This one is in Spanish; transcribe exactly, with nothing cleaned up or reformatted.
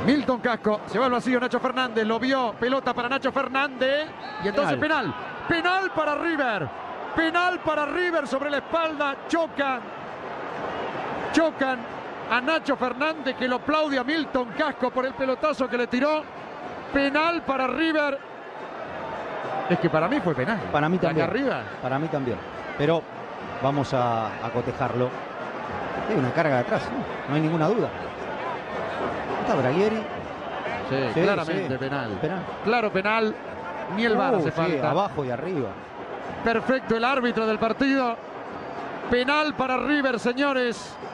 Milton Casco, se va al vacío Nacho Fernández, lo vio, pelota para Nacho Fernández y entonces penal, penal, penal para River, penal para River sobre la espalda, chocan, chocan a Nacho Fernández que lo aplaude a Milton Casco por el pelotazo que le tiró, penal para River, es que para mí fue penal. Para mí también, acá arriba. para mí también, pero vamos a, a cotejarlo. Hay una carga de atrás, ¿no? No hay ninguna duda. Está Braguieri. Sí, Sí, claramente sí. penal. Penal. Claro, penal. Ni el V A R Uh, hace sí, falta. abajo y arriba. Perfecto el árbitro del partido. Penal para River, señores.